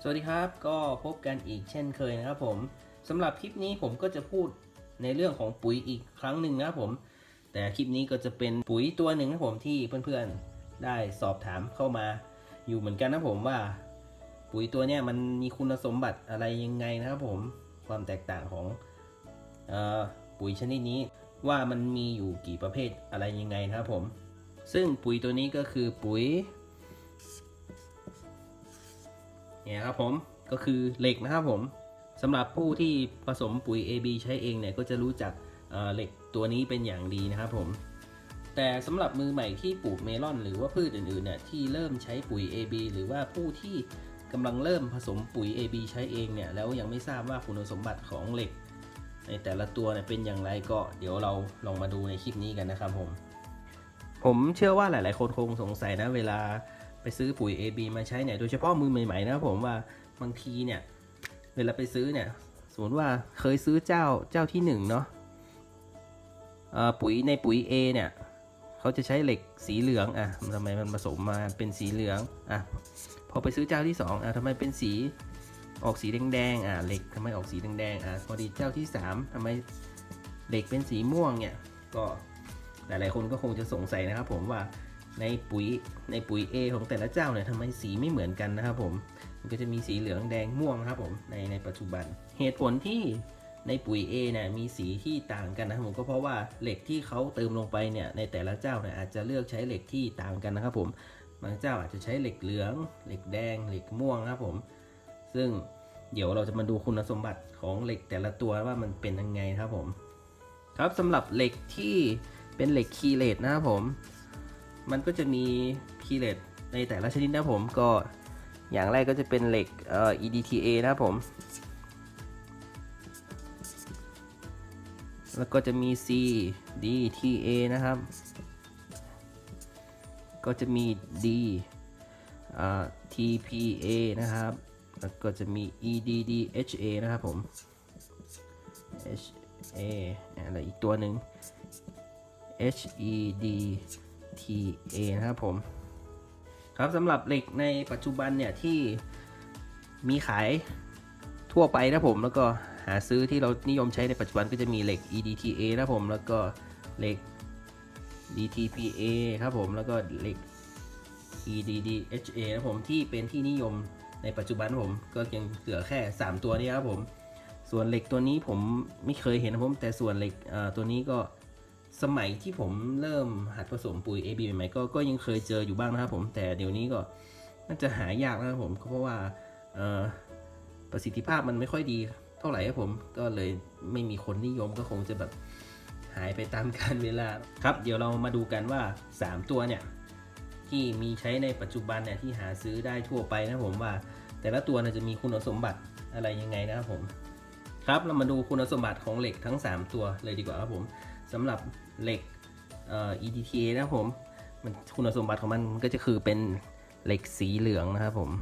สวัสดีครับก็พบกันอีกเช่นเคยนะครับผมสำหรับคลิปนี้ผมก็จะพูดในเรื่องของปุ๋ยอีกครั้งหนึ่งนะครับผมแต่คลิปนี้ก็จะเป็นปุ๋ยตัวหนึ่งนะครับผมที่เพื่อนๆได้สอบถามเข้ามาอยู่เหมือนกันนะผมว่าปุ๋ยตัวเนี้ยมันมีคุณสมบัติอะไรยังไงนะครับผมความแตกต่างของปุ๋ยชนิดนี้ว่ามันมีอยู่กี่ประเภทอะไรยังไงนะครับผมซึ่งปุ๋ยตัวนี้ก็คือปุ๋ยเนี่ยครับผมก็คือเหล็กนะครับผมสำหรับผู้ที่ผสมปุ๋ย AB ใช้เองเนี่ยก็จะรู้จักเหล็กตัวนี้เป็นอย่างดีนะครับผมแต่สำหรับมือใหม่ที่ปลูกเมลอนหรือว่าพืชอื่นๆเนี่ยที่เริ่มใช้ปุ๋ย AB หรือว่าผู้ที่กำลังเริ่มผสมปุ๋ย AB ใช้เองเนี่ยแล้วยังไม่ทราบว่าคุณสมบัติของเหล็กในแต่ละตัวเนี่ยเป็นอย่างไรก็เดี๋ยวเราลองมาดูในคลิปนี้กันนะครับผมเชื่อว่าหลายๆคนคงสงสัยนะเวลาไปซื้อปุ๋ย AB มาใช้เนี่ยโดยเฉพาะมือใหม่ๆนะครับผมว่าบางทีเนี่ยเวลาไปซื้อเนี่ยสมมติว่าเคยซื้อเจ้าที่1เนาะปุ๋ยในปุ๋ย A เนี่ยเขาจะใช้เหล็กสีเหลืองทำไมมันผสมมาเป็นสีเหลืองพอไปซื้อเจ้าที่2ทำไมเป็นสีออกสีแดงเหล็กทำไมออกสีแดงพอดีเจ้าที่3ทำไมเหล็กเป็นสีม่วงเนี่ยก็หลายๆคนก็คงจะสงสัยนะครับผมว่าในปุ๋ย A ของแต่ละเจ้าเนี่ยทำไมสีไม่เหมือนกันนะครับผมมันก็จะมีสีเหลืองแดงม่วงนะครับผมในปัจจุบันเหตุผลที่ในปุ๋ย A เนี่ยมีสีที่ต่างกันนะครับผมก็เพราะว่าเหล็กที่เขาเติมลงไปเนี่ยในแต่ละเจ้าเนี่ยอาจจะเลือกใช้เหล็กที่ต่างกันนะครับผมบางเจ้าอาจจะใช้เหล็กเหลืองเหล็กแดงเหล็กม่วงนะครับผมซึ่งเดี๋ยวเราจะมาดูคุณสมบัติของเหล็กแต่ละตัวว่ามันเป็นยังไงครับผมครับสำหรับเหล็กที่เป็นเหล็กคีเลตนะครับผมมันก็จะมีคีเลตในแต่ละชนิดนะผมก็อย่างแรกก็จะเป็นเหล็กEDTA นะครับผมแล้วก็จะมี CDTA นะครับก็จะมี TPA นะครับแล้วก็จะมี EDDHA นะครับผม HA อะไรอีกตัวหนึ่ง HEDTA นะครับผมครับสำหรับเหล็กในปัจจุบันเนี่ยที่มีขายทั่วไปนะผมแล้วก็หาซื้อที่เรานิยมใช้ในปัจจุบันก็จะมีเหล็ก EDTA นะผมแล้วก็เหล็ก DTPA ครับผมแล้วก็เหล็ก EDDHA นะผมที่เป็นที่นิยมในปัจจุบันผมก็ยังเหลือแค่3ตัวนี้ครับผมส่วนเหล็กตัวนี้ผมไม่เคยเห็นนะผมแต่ส่วนเหล็กตัวนี้ก็สมัยที่ผมเริ่มหัดผสมปุ๋ย AB ใหม่ๆก็ยังเคยเจออยู่บ้างนะครับผมแต่เดี๋ยวนี้ก็น่าจะหายากนะครับผมเพราะว่าประสิทธิภาพมันไม่ค่อยดีเท่าไหร่ครับผมก็เลยไม่มีคนนิยมก็คงจะแบบหายไปตามกาลเวลาครับเดี๋ยวเรามาดูกันว่า3ตัวเนี่ยที่มีใช้ในปัจจุบันเนี่ยที่หาซื้อได้ทั่วไปนะผมว่าแต่ละตัวจะมีคุณสมบัติอะไรยังไงนะครับผมครับเรามาดูคุณสมบัติของเหล็กทั้ง3ตัวเลยดีกว่าครับผมสำหรับเหล็กEDTA นะครับผมมันคุณสมบัติของมันก็จะคือเป็นเหล็กสีเหลืองนะครับผม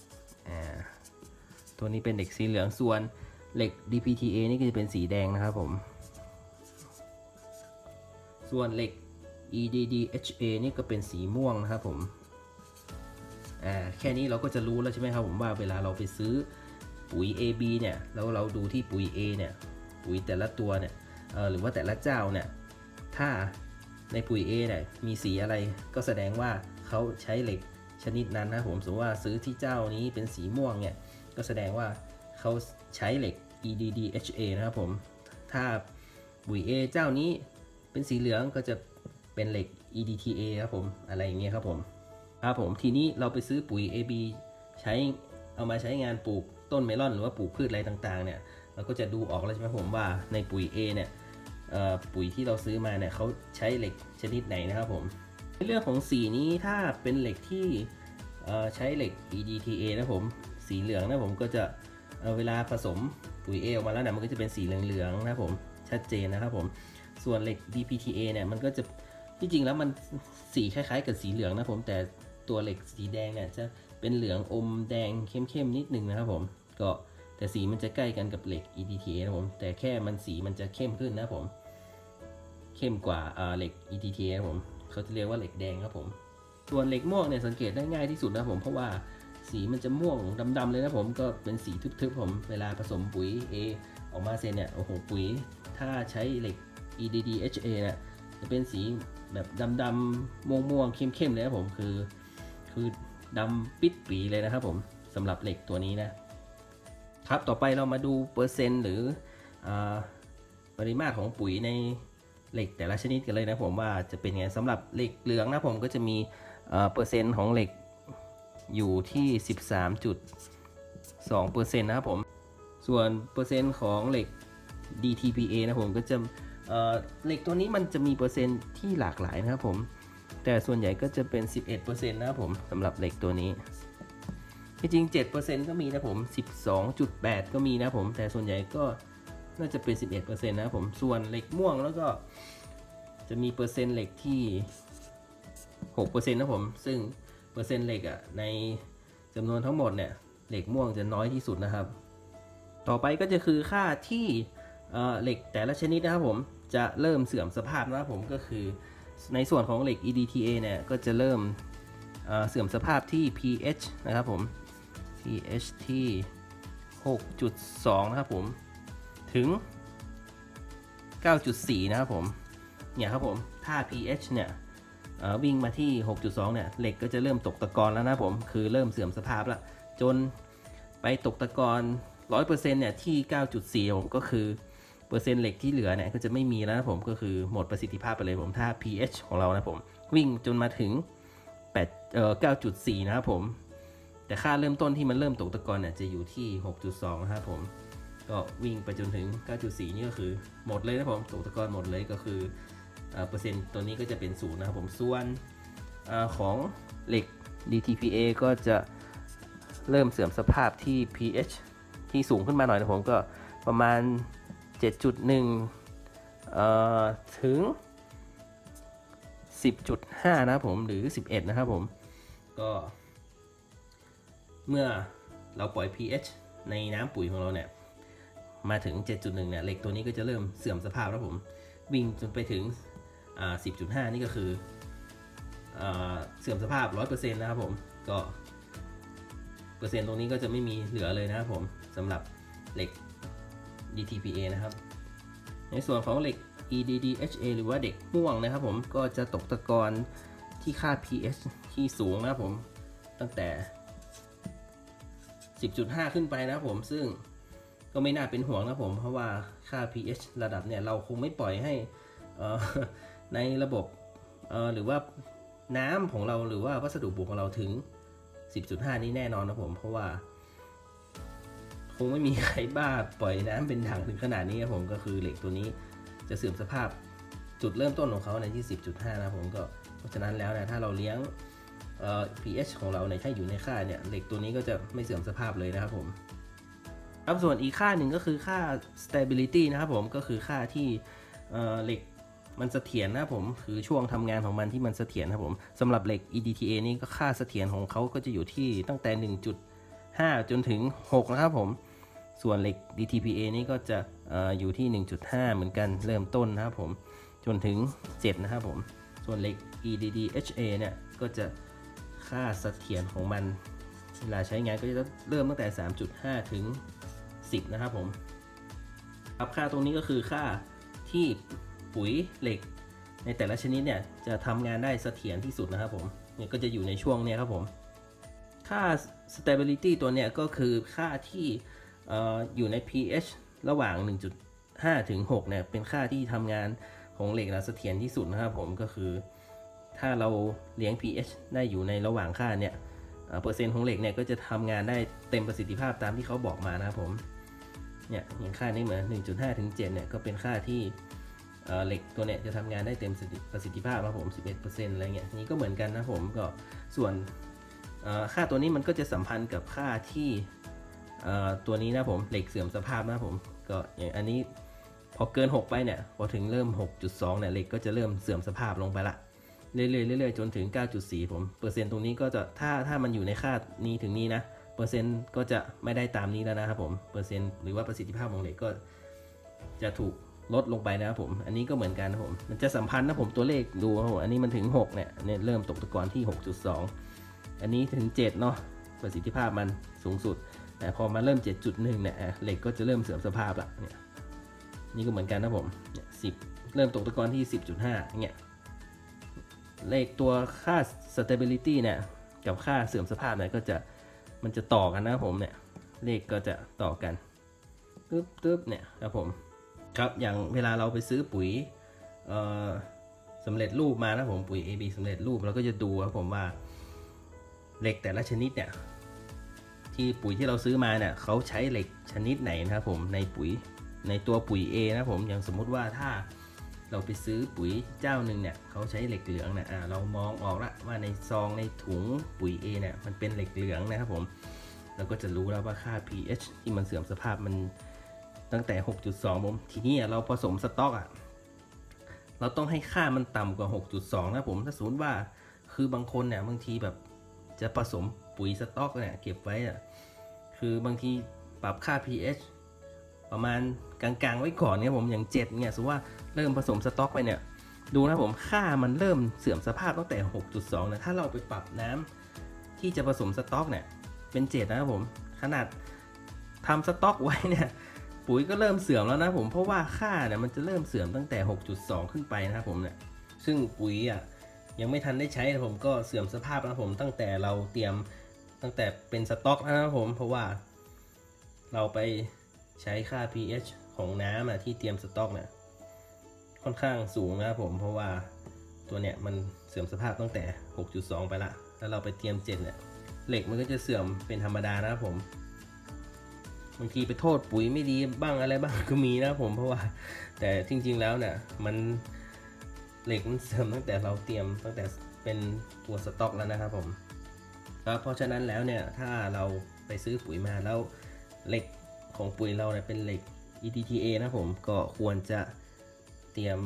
ตัวนี้เป็นเหล็กสีเหลืองส่วนเหล็ก DPTA นี่ก็จะเป็นสีแดงนะครับผมส่วนเหล็ก EDDHA นี่ก็เป็นสีม่วงนะครับผมแค่นี้เราก็จะรู้แล้วใช่ไหมครับผมว่าเวลาเราไปซื้อปุ๋ย AB เนี่ยแล้วเราดูที่ปุ๋ย A เนี่ยปุ๋ยแต่ละตัวเนี่ยหรือว่าแต่ละเจ้าเนี่ยถ้าในปุ๋ย A เนี่ยมีสีอะไรก็แสดงว่าเขาใช้เหล็กชนิดนั้นนะผมสมมติว่าซื้อที่เจ้านี้เป็นสีม่วงเนี่ยก็แสดงว่าเขาใช้เหล็ก EDDHA นะครับผมถ้าปุ๋ย A เจ้านี้เป็นสีเหลืองก็จะเป็นเหล็ก EDTA ครับผมอะไรอย่างเงี้ยครับผมทีนี้เราไปซื้อปุ๋ย AB เอามาใช้งานปลูกต้นเมลอนหรือว่าปลูกพืชอะไรต่างๆเนี่ยเราก็จะดูออกแล้วใช่ไหมผมว่าในปุ๋ย A เนี่ยปุ๋ยที่เราซื้อมาเนี่ยเขาใช้เหล็กชนิดไหนนะครับผมในเรื่องของสีนี้ถ้าเป็นเหล็กที่ใช้เหล็ก EDTA นะผมสีเหลืองนะผมก็จะเวลาผสมปุ๋ย A ออกมาแล้วนะมันก็จะเป็นสีเหลืองๆนะผมชัดเจนนะครับผมส่วนเหล็ก DPTA เนี่ยมันก็จะที่จริงแล้วมันสีคล้ายๆกับสีเหลืองนะผมแต่ตัวเหล็กสีแดงเนี่ยจะเป็นเหลืองอมแดงเข้มๆนิดนึงนะครับผมก็แต่สีมันจะใกล้กันกับเหล็ก EDTA นะผมแต่แค่สีมันจะเข้มขึ้นนะผมเข้มกว่าเหล็ก EDTA นะผมเขาจะเรียกว่าเหล็กแดงครับผมส่วนเหล็กม่วงเนี่ยสังเกตได้ง่ายที่สุดนะผมเพราะว่าสีมันจะม่วงดำๆเลยนะผมก็เป็นสีทึบๆผมเวลาผสมปุ๋ย A ออกมาเสร็จเนี่ยโอ้โหปุ๋ยถ้าใช้เหล็ก EDDHA เนี่ยจะเป็นสีแบบดำๆม่วงๆเข้มๆเลยนะผมคือดำปิดปีเลยนะครับผมสำหรับเหล็กตัวนี้นะครับต่อไปเรามาดูเปอร์เซ็นต์หรือปริมาตรของปุ๋ยในเหล็กแต่ละชนิดกันเลยนะผมว่าจะเป็นไงสำหรับเหล็กเหลืองนะผมก็จะมีเปอร์เซ็นต์ของเหล็กอยู่ที่ 13.2% นะครับผมส่วนเปอร์เซ็นต์ของเหล็ก DTPA นะผมก็จะเหล็กตัวนี้มันจะมีเปอร์เซ็นต์ที่หลากหลายนะครับผมแต่ส่วนใหญ่ก็จะเป็น 11% นะครับผมสำหรับเหล็กตัวนี้จริงๆ 7% ก็มีนะผม 12.8 ก็มีนะผมแต่ส่วนใหญ่ก็น่าจะเป็น 11% นะครับผมส่วนเหล็กม่วงแล้วก็จะมีเปอร์เซ็นต์เหล็กที่ 6% นะผมซึ่งเปอร์เซ็นต์เหล็กในจำนวนทั้งหมดเนี่ยเหล็กม่วงจะน้อยที่สุดนะครับต่อไปก็จะคือค่าที่เหล็กแต่ละชนิดนะครับผมจะเริ่มเสื่อมสภาพนะครับผมก็คือในส่วนของเหล็ก EDTA เนี่ยก็จะเริ่มเสื่อมสภาพที่ pH นะครับผม pH ที่ 6.2 นะครับผมถึง 9.4 นะครับผมเนี่ยครับผมถ้า pH เนี่ยวิ่งมาที่ 6.2 เนี่ยเหล็กก็จะเริ่มตกตะกอนแล้วนะผมคือเริ่มเสื่อมสภาพแล้วจนไปตกตะกอน 100% เนี่ยที่ 9.4 ผมก็คือเปอร์เซ็นต์เหล็กที่เหลือเนี่ยก็จะไม่มีแล้วนะผมก็คือหมดประสิทธิภาพไปเลยผมถ้า pH ของเรานะผมวิ่งจนมาถึง 9.4 นะครับผมแต่ค่าเริ่มต้นที่มันเริ่มตกตะกอนเนี่ยจะอยู่ที่ 6.2 นะครับผมก็วิ่งไปจนถึง 9.4 นี่ก็คือหมดเลยนะผมตกตะกอนหมดเลยก็คือเปอร์เซ็นต์ตัวนี้ก็จะเป็น0นะครับผมส่วนของเหล็ก DTPA ก็จะเริ่มเสื่อมสภาพที่ pH ที่สูงขึ้นมาหน่อยนะผมก็ประมาณ 7.1 ถึง 10.5 นะครับผมหรือ 11 นะครับผมก็เมื่อเราปล่อย pH ในน้ำปุ๋ยของเราเนี่ยมาถึง 7.1 เนี่ยเหล็กตัวนี้ก็จะเริ่มเสื่อมสภาพแล้วผมวิ่งจนไปถึง10.5 นี่ก็คือเสื่อมสภาพ 100% นะครับผมก็เปอร์เซ็นต์ตรงนี้ก็จะไม่มีเหลือเลยนะครับผมสำหรับเหล็ก DTPA นะครับในส่วนของเหล็ก EDDHA หรือว่าเด็กม่วงนะครับผมก็จะตกตะกอนที่ค่า pH ที่สูงนะครับผมตั้งแต่ 10.5 ขึ้นไปนะครับผมซึ่งก็ไม่น่าเป็นห่วงนะผมเพราะว่าค่า pH ระดับเนี่ยเราคงไม่ปล่อยให้ในระบบหรือว่าน้ำของเราหรือว่าวัสดุบุของเราถึง 10.5 นี้แน่นอนนะผมเพราะว่าคงไม่มีใครบ้าปล่อยน้ำเป็นถังถึงขนาดนี้ครับผมก็คือเหล็กตัวนี้จะเสื่อมสภาพจุดเริ่มต้นของเขาในที่ 10.5 นะผมก็เพราะฉะนั้นแล้วนะถ้าเราเลี้ยงpH ของเราในถ้าอยู่ในค่าเนี่ยเหล็กตัวนี้ก็จะไม่เสื่อมสภาพเลยนะครับผมครับส่วนอีกค่าหนึ่งก็คือค่า stability นะครับผมก็คือค่าที่เหล็กมันเสถียรนะครับผมคือช่วงทำงานของมันที่มันเสถียรครับผมสำหรับเหล็ก EDTA นี่ก็ค่าเสถียรของเขาก็จะอยู่ที่ตั้งแต่ 1.5 จนถึง 6 นะครับผมส่วนเหล็ก DTPA นี่ก็จะอยู่ที่ 1.5 เหมือนกันเริ่มต้นนะครับผมจนถึง 7 นะครับผมส่วนเหล็ก EDDHA เนี่ยก็จะค่าเสถียรของมันเวลาใช้งานก็จะเริ่มตั้งแต่ 3.5 ถึง 10 นะครับผมครับค่าตรงนี้ก็คือค่าที่ปุ๋ยเหล็กในแต่ละชนิดเนี่ยจะทำงานได้เสถียรที่สุดนะครับผมเนี่ยก็จะอยู่ในช่วงนี้ครับผมค่า stability ตัวเนี่ยก็คือค่าที่อยู่ใน pH ระหว่าง 1.5 ถึง 6 เนี่ยเป็นค่าที่ทำงานของเหล็กเสถียรที่สุดนะครับผมก็คือถ้าเราเลี้ยง pH ได้อยู่ในระหว่างค่าเนี่ยเปอร์เซ็นต์ของเหล็กเนี่ยก็จะทำงานได้เต็มประสิทธิภาพตามที่เขาบอกมานะครับผมเนี่ยอย่างค่านี้เหมือน 1.5 ถึง 7 เนี่ยก็เป็นค่าที่เหล็กตัวเนี่ยจะทำงานได้เต็มประสิทธิภาพครับผม 11% อะไรเงี้ยนี้ก็เหมือนกันนะผมก็ส่วนค่าตัวนี้มันก็จะสัมพันธ์กับค่าที่ตัวนี้นะผมเหล็กเสื่อมสภาพนะผมก็อย่างอันนี้พอเกิน 6 ไปเนี่ยพอถึงเริ่ม 6.2 เนี่ยเหล็กก็จะเริ่มเสื่อมสภาพลงไปละเรื่อยๆจนถึง 9.4 ผมเปอร์เซ็นต์ตรงนี้ก็จะถ้ามันอยู่ในค่านี้ถึงนี้นะเปอร์เซ็นต์ก็จะไม่ได้ตามนี้แล้วนะครับผมเปอร์เซ็นต์หรือว่าประสิทธิภาพของเหล็กก็จะถูกลดลงไปนะครับผมอันนี้ก็เหมือนกันนะผมมันจะสัมพันธ์นะผมตัวเลขดูนะผมอันนี้มันถึง 6 เนี่ยเริ่มตกตะกอนที่ 6.2 อันนี้ถึง 7 เนาะประสิทธิภาพมันสูงสุดแต่พอมาเริ่ม 7.1 เนี่ยเหล็กก็จะเริ่มเสื่อมสภาพละเนี่ยนี่ก็เหมือนกันนะผมเนี่ย10เริ่มตกตะกอนที่ 10.5 เนี่ยเลขตัวค่า stability เนี่ยกับค่าเสื่อมสภาพเนี่ยก็จะมันจะต่อกันนะผมเนี่ยเลขก็จะต่อกันตึ๊บเนี่ยครับผมครับอย่างเวลาเราไปซื้อปุ๋ยสำเร็จรูปมานะผมปุ๋ย AB สำเร็จรูปเราก็จะดูครับผมว่าเหล็กแต่ละชนิดเนี่ยที่ปุ๋ยที่เราซื้อมาเนี่ยเขาใช้เหล็กชนิดไหนนะครับผมในปุ๋ยในตัวปุ๋ย A นะผมอย่างสมมุติว่าถ้าเราไปซื้อปุ๋ยเจ้าหนึ่งเนี่ยเขาใช้เหล็กเหลืองนะเรามองออกละว่าในซองในถุงปุ๋ย A เนี่ยมันเป็นเหล็กเหลืองนะครับผมเราก็จะรู้แล้วว่าค่า pH ที่มันเสื่อมสภาพมันตั้งแต่ 6.2 ผมทีนี้เราผสมสต๊อกเราต้องให้ค่ามันต่ำกว่า 6.2 นะผมถ้าสมมติว่าคือบางคนเนี่ยบางทีแบบจะผสมปุ๋ยสต๊อกเนี่ยเก็บไว้คือบางทีปรับค่า pH ประมาณกลางๆไว้ก่อนเนี่ยผมอย่าง7เนี่ยสมมติว่าเริ่มผสมสต๊อกไปเนี่ยดูนะผมค่ามันเริ่มเสื่อมสภาพตั้งแต่ 6.2 นะถ้าเราไปปรับน้ำที่จะผสมสต๊อกเนี่ยเป็น7นะครับผมขนาดทำสต๊อกไว้เนี่ยปุ๋ยก็เริ่มเสื่อมแล้วนะผมเพราะว่าค่าเนี่ยมันจะเริ่มเสื่อมตั้งแต่ 6.2 ขึ้นไปนะครับผมเนี่ยซึ่งปุ๋ยยังไม่ทันได้ใช้นะผมก็เสื่อมสภาพนะผมตั้งแต่เราเตรียมตั้งแต่เป็นสต๊อกนะครับผมเพราะว่าเราไปใช้ค่า pH ของน้ำที่เตรียมสต๊อกเนี่ยค่อนข้างสูงนะครับผมเพราะว่าตัวเนี่ยมันเสื่อมสภาพตั้งแต่ 6.2 ไปละแล้วเราไปเตรียม7เนี่ยเหล็กมันก็จะเสื่อมเป็นธรรมดานะครับผมบางทีไปโทษปุ๋ยไม่ดีบ้างอะไรบ้างก็มีนะผมเพราะว่าแต่จริงๆแล้วเนี่ยมันเหล็กมันเสื่อมตั้งแต่เราเตรียมตั้งแต่เป็นตัวสต๊อกแล้วนะครับผมเพราะฉะนั้นแล้วเนี่ยถ้าเราไปซื้อปุ๋ยมาแล้วเหล็กของปุ๋ยเราเนี่ยเป็นเหล็ก EDTA นะผมก็ควรจะเตรียม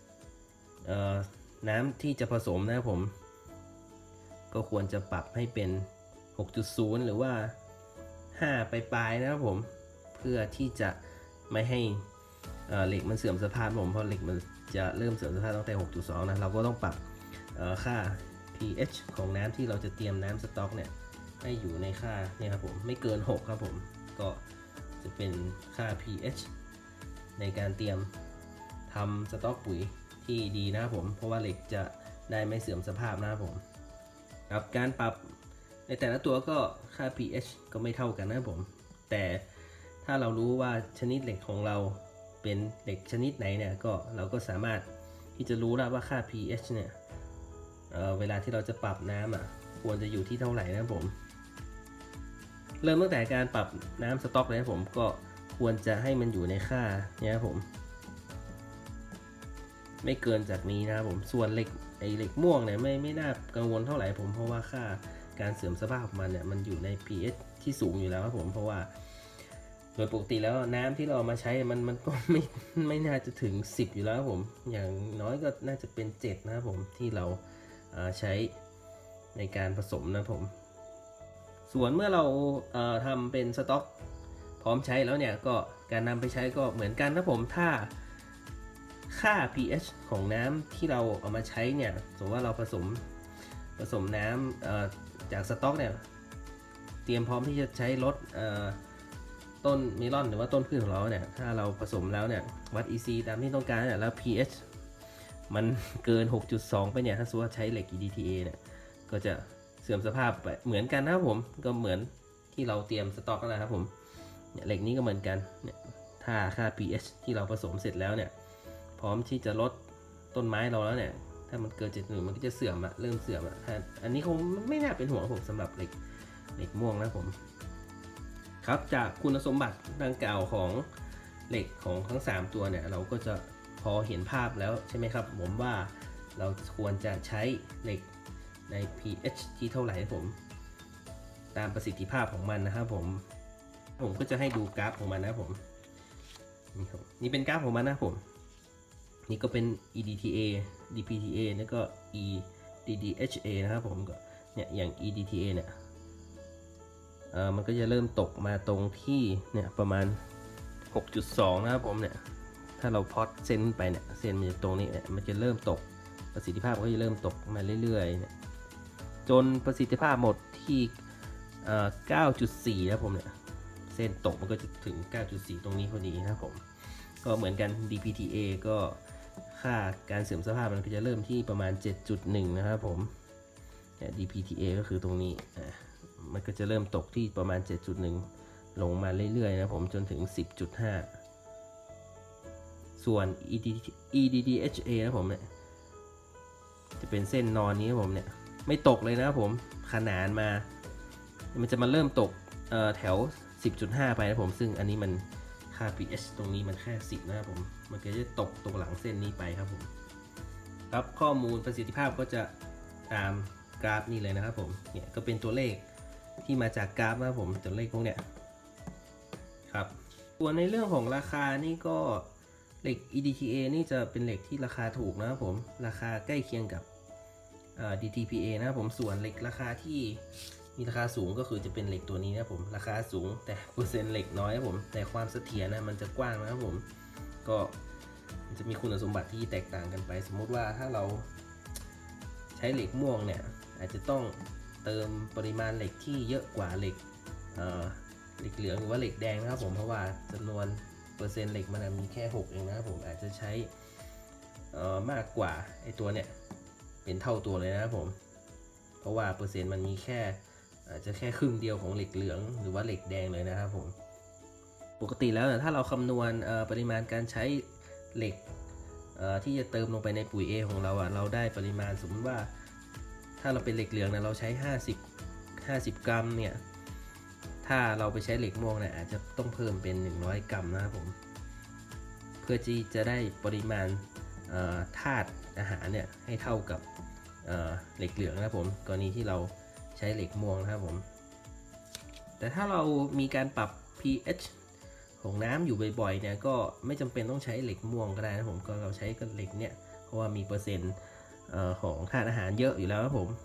น้ำที่จะผสมนะครับผมก็ควรจะปรับให้เป็น 6.0 หรือว่า5 ปลายๆนะครับผมเพื่อที่จะไม่ให้เหล็กมันเสื่อมสภาพผมเพราะเหล็กมันจะเริ่มเสื่อมสภาพตั้งแต่ 6.2 นะเราก็ต้องปรับค่า pH ของน้ำที่เราจะเตรียมน้ำสต๊อกเนี่ยให้อยู่ในค่าเนี่ยครับผมไม่เกิน 6 ครับผมก็จะเป็นค่า pH ในการเตรียมทำสต๊อกปุ๋ยที่ดีนะครับผมเพราะว่าเหล็กจะได้ไม่เสื่อมสภาพนะครับผมกับการปรับในแต่ละตัวก็ค่า pH ก็ไม่เท่ากันนะครับผมแต่ถ้าเรารู้ว่าชนิดเหล็กของเราเป็นเหล็กชนิดไหนเนี่ยก็เราก็สามารถที่จะรู้แล้วว่าค่า pH เนี่ยเวลาที่เราจะปรับน้ำควรจะอยู่ที่เท่าไหร่นะครับผมเริ่มตั้งแต่การปรับน้ำสต๊อกเลยนะผมก็ควรจะให้มันอยู่ในค่าเนี่ยครับผมไม่เกินจากนี้นะครับผมส่วนเหล็กม่วงเนี่ยไม่น่ากังวลเท่าไหร่ผมเพราะว่าค่าการเสื่อมสภาพของมันเนี่ยมันอยู่ใน pH ที่สูงอยู่แล้วครับผมเพราะว่าโดยปกติแล้วน้ำที่เรามาใช้มันก็ไม่น่าจะถึง10อยู่แล้วครับผมอย่างน้อยก็น่าจะเป็น7นะครับผมที่เราใช้ในการผสมนะผมส่วนเมื่อเราทำเป็นสต๊อกพร้อมใช้แล้วเนี่ยก็การนำไปใช้ก็เหมือนกันนะผมถ้าค่า pH ของน้ำที่เราเอามาใช้เนี่ยสมมติว่าเราผสมน้ำจากสต๊อกเนี่ยเตรียมพร้อมที่จะใช้ลดต้นเมลอนหรือว่าต้นพืชของเราเนี่ยถ้าเราผสมแล้วเนี่ยวัด EC ตามที่ต้องการเนี่ยแล้ว pH มันเกิน 6.2 ไปเนี่ยถ้าสมมติว่าใช้เหล็ก EDTA เนี่ยก็จะเสื่อมสภาพไปเหมือนกันนะครับผมก็เหมือนที่เราเตรียมสต๊อกแล้วนะครับผมเหล็กนี้ก็เหมือนกันเนี่ยถ้าค่า pH ที่เราผสมเสร็จแล้วเนี่ยพร้อมที่จะลดต้นไม้เราแล้วเนี่ยถ้ามันเกิน7.1มันก็จะเสื่อมเริ่มเสื่อมอันนี้คงไม่น่าเป็นห่วงผมสำหรับเหล็กม่วงนะผมครับจากคุณสมบัติดังกล่าวของเหล็กของทั้ง3ตัวเนี่ยเราก็จะพอเห็นภาพแล้วใช่ไหมครับผมว่าเราควรจะใช้เหล็กใน pH ที่เท่าไหร่ผมตามประสิทธิภาพของมันนะครับผมก็จะให้ดูกราฟของมันนะผมนี่เป็นกราฟของมันนะผมนี่ก็เป็น EDTA DPTA แล้วก็ EDDHA นะครับผมก็เนี่ยอย่าง EDTA เนี่ยมันก็จะเริ่มตกมาตรงที่เนี่ยประมาณ 6.2 นะครับผมเนี่ยถ้าเราพอดเส้นไปเนี่ยเส้นมันจะตรงนี้มันจะเริ่มตกประสิทธิภาพก็จะเริ่มตกมาเรื่อยๆเนี่ยจนประสิทธิภาพหมดที่ 9.4 นะผมเนี่ยเส้นตกมันก็จะถึง 9.4 ตรงนี้พอดีนะครับผมก็เหมือนกัน DPTA ก็ค่าการเสื่อมสภาพมันก็จะเริ่มที่ประมาณ 7.1 นะครับผม DPTA ก็คือตรงนี้มันก็จะเริ่มตกที่ประมาณ 7.1 ลงมาเรื่อยๆนะผมจนถึง 10.5 ส่วน EDDHA นะผมเนี่ยจะเป็นเส้นนอนนี้นะผมเนี่ยไม่ตกเลยนะครับผมขนานมามันจะมาเริ่มตกแถว 10.5 ไปนะผมซึ่งอันนี้มันค่า pH ตรงนี้มันแค่ 10 นะครับผมมันก็จะตกตรงหลังเส้นนี้ไปครับผมครับข้อมูลประสิทธิภาพก็จะตามกราฟนี่เลยนะครับผมเนี่ยก็เป็นตัวเลขที่มาจากกราฟนะครับผมตัวเลขพวกเนี้ยครับส่วนในเรื่องของราคานี่ก็เหล็ก EDTA นี่จะเป็นเหล็กที่ราคาถูกนะครับผมราคาใกล้เคียงกับDTPA นะครับผมส่วนเหล็กราคาที่มีราคาสูงก็คือจะเป็นเหล็กตัวนี้นะครับผมราคาสูงแต่เปอร์เซ็นต์เหล็กน้อยครับผมแต่ความเสถียรนะมันจะกว้างนะครับผมก็จะมีคุณสมบัติที่แตกต่างกันไปสมมุติว่าถ้าเราใช้เหล็กม่วงเนี่ยอาจจะต้องเติมปริมาณเหล็กที่เยอะกว่าเหล็กเหลืองหรือว่าเหล็กแดงนะครับผมเพราะว่าจำนวนเปอร์เซ็นต์เหล็กมันมีแค่6เองนะครับผมอาจจะใช้มากกว่าไอตัวเนี่ยเป็นเท่าตัวเลยนะครับผมเพราะว่าเปอร์เซ็นต์มันมีแค่อาจจะแค่ครึ่งเดียวของเหล็กเหลืองหรือว่าเหล็กแดงเลยนะครับผมปกติแล้วถ้าเราคำนวณปริมาณการใช้เหล็กที่จะเติมลงไปในปุ๋ย A ของเราเราได้ปริมาณสมมติว่าถ้าเราเป็นเหล็กเหลืองนะเราใช้50 กรัมเนี่ยถ้าเราไปใช้เหล็กม่วงเนี่ยอาจจะต้องเพิ่มเป็น100 กรัมนะครับผมเพื่อที่จะได้ปริมาณธาตุอาหารเนี่ยให้เท่ากับเหล็กเหลืองนะครับผมกรณีที่เราใช้เหล็กม่วงนะครับผมแต่ถ้าเรามีการปรับ pH ของน้ำอยู่บ่อยๆเนี่ยก็ไม่จำเป็นต้องใช้เหล็กม่วงก็ได้นะผมก็เราใช้กับเหล็กเนี่ยเพราะว่ามีเปอร์เซ็นต์ของธาตุอาหารเยอะอยู่แล้วนะผม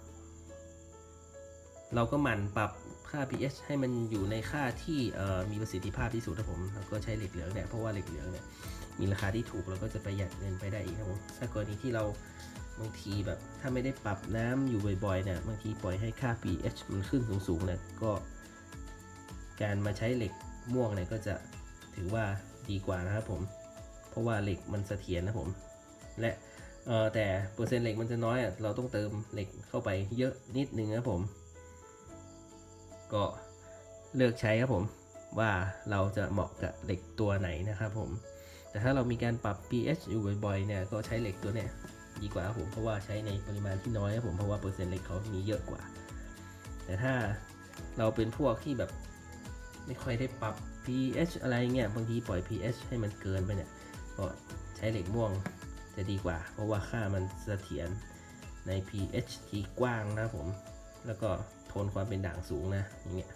เราก็หมั่นปรับค่า pH ให้มันอยู่ในค่าที่มีประสิทธิภาพที่สุดนะผมแล้วก็ใช้เหล็กเหลืองเนี่ยเพราะว่าเหล็กเหลืองเนี่ยมีราคาที่ถูกเราก็จะประหยัดเงินไปได้อีกครับผมถ้ากรณีที่เราบางทีแบบถ้าไม่ได้ปรับน้ำอยู่บ่อยๆเนี่ยบางทีปล่อยให้ค่า pH มันขึ้นสูงๆเนี่ยก็การมาใช้เหล็กม่วงเนี่ยก็จะถือว่าดีกว่านะครับผมเพราะว่าเหล็กมันเสถียรนะผมและแต่เปอร์เซ็นต์เหล็กมันจะน้อยเราต้องเติมเหล็กเข้าไปเยอะนิดนึงนะผมก็เลือกใช้ครับผมว่าเราจะเหมาะกับเหล็กตัวไหนนะครับผมแต่ถ้าเรามีการปรับ pH อยู่บ่อยๆเนี่ยก็ใช้เหล็กตัวเนี้ยดีกว่าครับผมเพราะว่าใช้ในปริมาณที่น้อยครับผมเพราะว่าเปอร์เซ็นต์เหล็กเขามีเยอะกว่าแต่ถ้าเราเป็นพวกที่แบบไม่ค่อยได้ปรับ pH อะไรเงี้ยบางทีปล่อย pH ให้มันเกินไปเนี่ยก็ใช้เหล็กม่วงจะดีกว่าเพราะว่าค่ามันเสถียรใน pH ที่กว้างนะครับผมแล้วก็ทนความเป็นด่างสูงนะอย่างเงี้ย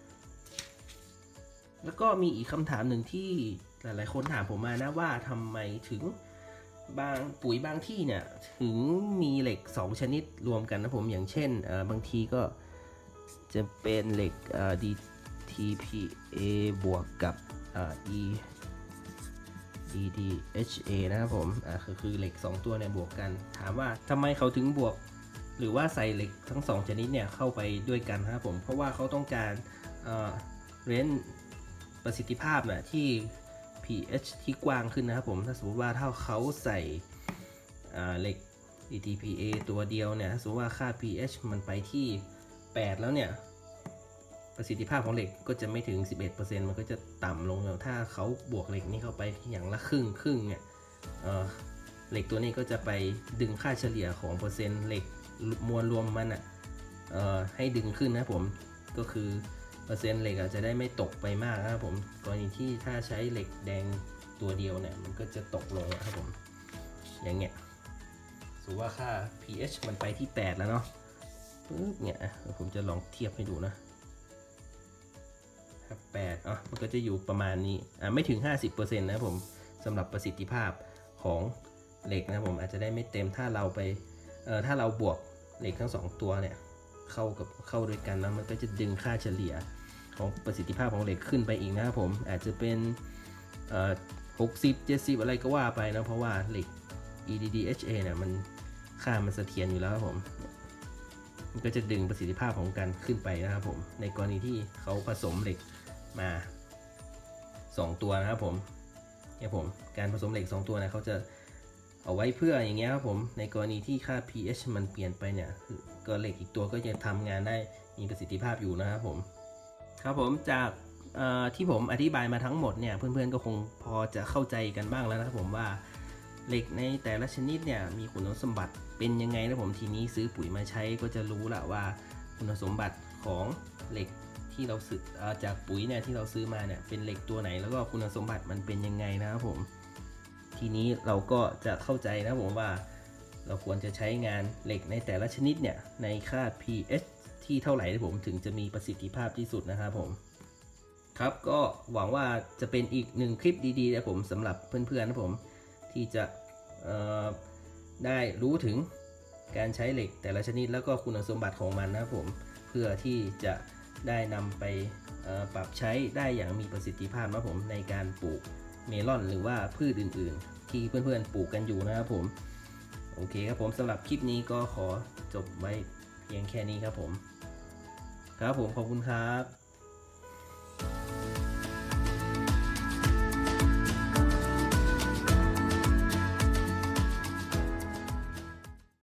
แล้วก็มีอีกคำถามหนึ่งที่หลายๆคนถามผมมานะว่าทำไมถึงบางปุ๋ยบางที่เนี่ยถึงมีเหล็ก2ชนิดรวมกันนะผมอย่างเช่นบางทีก็จะเป็นเหล็กDTPA บวกกับEDDHA นะครับผมคือเหล็ก2ตัวเนี่ยบวกกันถามว่าทำไมเขาถึงบวกหรือว่าใส่เหล็กทั้ง2ชนิดเนี่ยเข้าไปด้วยกันครับผมเพราะว่าเขาต้องการเน้นประสิทธิภาพนะที่ pH ที่กว้างขึ้นนะครับผมถ้าสมมติว่าถ้าเขาใส่เหล็ก DTPA ตัวเดียวเนี่ยสมมติว่าค่า pH มันไปที่8แล้วเนี่ยประสิทธิภาพของเหล็กก็จะไม่ถึง 11% มันก็จะต่ำลงแล้วถ้าเขาบวกเหล็กนี้เข้าไปอย่างละครึ่งเนี่ยเหล็กตัวนี้ก็จะไปดึงค่าเฉลี่ยของเปอร์เซ็นต์เหล็กมวลรวมมันให้ดึงขึ้นนะผมก็คือเปอร์เซ็นต์เหล็กจะได้ไม่ตกไปมากนะครับผมกรณีที่ถ้าใช้เหล็กแดงตัวเดียวเนี่ยมันก็จะตกลงนะครับผมอย่างเงี้ยสมมติว่าค่า pH มันไปที่8แล้วเนาะปึ๊บเนี่ยผมจะลองเทียบให้ดูนะ8มันก็จะอยู่ประมาณนี้ไม่ถึง 50% นะครับผมสำหรับประสิทธิภาพของเหล็กนะผมอาจจะได้ไม่เต็มถ้าเราไปถ้าเราบวกเหล็กทั้ง2ตัวเนี่ยเข้าด้วยกันนะมันก็จะดึงค่าเฉลี่ยของประสิทธิภาพของเหล็กขึ้นไปอีกนะครับผมอาจจะเป็น60-70อะไรก็ว่าไปนะเพราะว่าเหล็ก EDDHA เนี่ยมันค่ามันเสถียรอยู่แล้วครับผมมันก็จะดึงประสิทธิภาพของกันขึ้นไปนะครับผมในกรณีที่เขาผสมเหล็กมา2ตัวนะครับผมเนี่ยผมการผสมเหล็ก2ตัวนะเขาจะเอาไว้เพื่ออย่างเงี้ยครับผมในกรณีที่ค่า pH มันเปลี่ยนไปเนี่ยก็เหล็กอีกตัวก็จะทำงานได้มีประสิทธิภาพอยู่นะครับผมครับผมจากที่ผมอธิบายมาทั้งหมดเนี่ยเพื่อนๆก็คงพอจะเข้าใจกันบ้างแล้วนะครับผมว่าเหล็กในแต่ละชนิดเนี่ยมีคุณสมบัติเป็นยังไงนะผมทีนี้ซื้อปุ๋ยมาใช้ก็จะรู้ละว่าคุณสมบัติของเหล็กที่เราซื้อจากปุ๋ยเนี่ยที่เราซื้อมาเนี่ยเป็นเหล็กตัวไหนแล้วก็คุณสมบัติมันเป็นยังไงนะครับผมทีนี้เราก็จะเข้าใจนะผมว่าเราควรจะใช้งานเหล็กในแต่ละชนิดเนี่ยในค่า pH ที่เท่าไหร่นะผมถึงจะมีประสิทธิภาพที่สุดนะครับผมครับก็หวังว่าจะเป็นอีกหนึ่งคลิปดีๆนะผมสำหรับเพื่อนๆนะผมที่จะได้รู้ถึงการใช้เหล็กแต่ละชนิดแล้วก็คุณสมบัติของมันนะครับผมเพื่อที่จะได้นำไปปรับใช้ได้อย่างมีประสิทธิภาพนะผมในการปลูกเมลอนหรือว่าพืชอื่นๆที่เพื่อนๆปลูกกันอยู่นะครับผมโอเคครับผมสำหรับคลิปนี้ก็ขอจบไว้เพียงแค่นี้ครับผมขอบคุณครับ